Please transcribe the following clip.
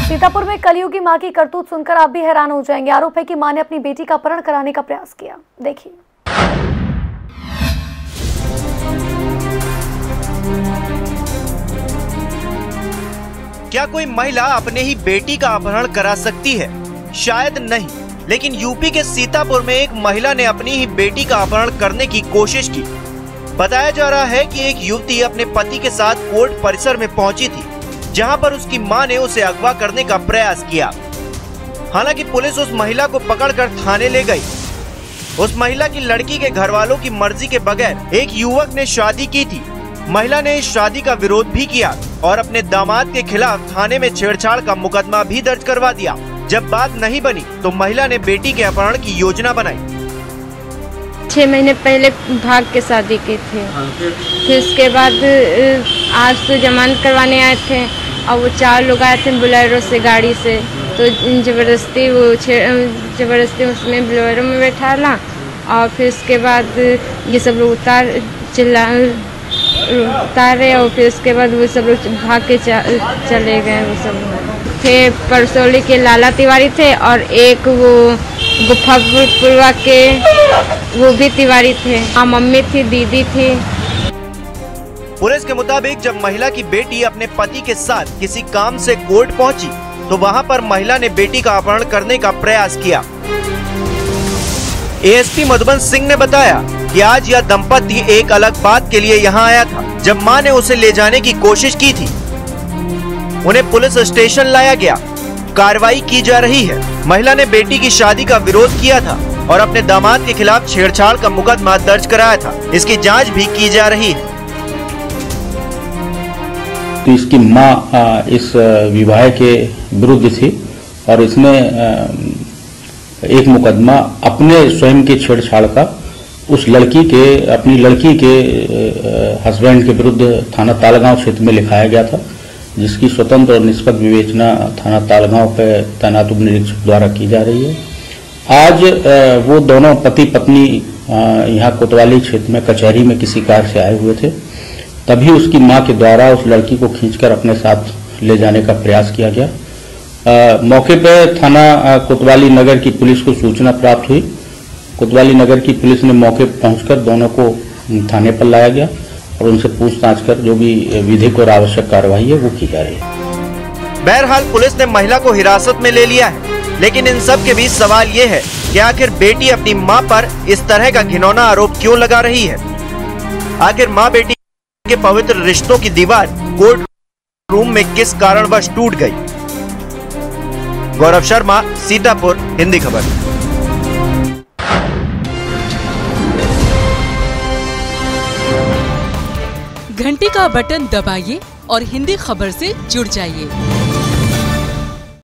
सीतापुर में कलयुगी मां की करतूत सुनकर आप भी हैरान हो जाएंगे। आरोप है कि मां ने अपनी बेटी का अपहरण कराने का प्रयास किया। देखिए। क्या कोई महिला अपने ही बेटी का अपहरण करा सकती है? शायद नहीं, लेकिन यूपी के सीतापुर में एक महिला ने अपनी ही बेटी का अपहरण करने की कोशिश की। बताया जा रहा है कि एक युवती अपने पति के साथ कोर्ट परिसर में पहुंची थी, जहां पर उसकी मां ने उसे अगवा करने का प्रयास किया। हालांकि पुलिस उस महिला को पकड़कर थाने ले गई। उस महिला की लड़की के घर वालों की मर्जी के बगैर एक युवक ने शादी की थी। महिला ने इस शादी का विरोध भी किया और अपने दामाद के खिलाफ थाने में छेड़छाड़ का मुकदमा भी दर्ज करवा दिया। जब बात नहीं बनी तो महिला ने बेटी के अपहरण की योजना बनाई। 6 महीने पहले भाग के शादी की थी। फिर उसके बाद आज तो जमानत करवाने आए थे और वो 4 लोग आए थे बोलेरो से, गाड़ी से। तो जबरदस्ती उसमें बोलेरो में बैठा ला और फिर उसके बाद ये सब लोग उतारे और फिर उसके बाद वो सब लोग भाग के चले गए। वो सब थे परसौली के लाला तिवारी थे और एक वो गुफापुरवा के वो भी तिवारी थे। हाँ, मम्मी थी, दीदी थी। पुलिस के मुताबिक जब महिला की बेटी अपने पति के साथ किसी काम से कोर्ट पहुंची तो वहां पर महिला ने बेटी का अपहरण करने का प्रयास किया। एएसपी मधुबन सिंह ने बताया कि आज यह दंपति एक अलग बात के लिए यहां आया था। जब मां ने उसे ले जाने की कोशिश की थी, उन्हें पुलिस स्टेशन लाया गया। कार्रवाई की जा रही है। महिला ने बेटी की शादी का विरोध किया था और अपने दामाद के खिलाफ छेड़छाड़ का मुकदमा दर्ज कराया था। इसकी जांच भी की जा रही है। तो इसकी मां इस विवाह के विरुद्ध थी और इसने एक मुकदमा अपने स्वयं के छेड़छाड़ का उस अपनी लड़की के हस्बैंड के विरुद्ध थाना तालगांव क्षेत्र में लिखाया गया था, जिसकी स्वतंत्र और निष्पक्ष विवेचना थाना तालगांव पे तैनात उप निरीक्षक द्वारा की जा रही है। आज वो दोनों पति पत्नी यहाँ कोतवाली क्षेत्र में कचहरी में किसी कार्य से आए हुए थे। तभी उसकी मां के द्वारा उस लड़की को खींचकर अपने साथ ले जाने का प्रयास किया गया। मौके पर थाना कोतवाली नगर की पुलिस को सूचना प्राप्त हुई। कोतवाली नगर की पुलिस ने मौके पर पहुंचकर दोनों को थाने पर लाया गया और उनसे पूछताछ कर जो भी विधिक और आवश्यक कार्रवाई है वो की जा रही है। बहरहाल पुलिस ने महिला को हिरासत में ले लिया है, लेकिन इन सब के बीच सवाल ये है कि आखिर बेटी अपनी मां पर इस तरह का घिनौना आरोप क्यों लगा रही है? आखिर मां बेटी के पवित्र रिश्तों की दीवार कोर्ट रूम में किस कारणवश टूट गई? गौरव शर्मा, सीतापुर, हिंदी खबर। घंटी का बटन दबाइए और हिंदी खबर से जुड़ जाइए।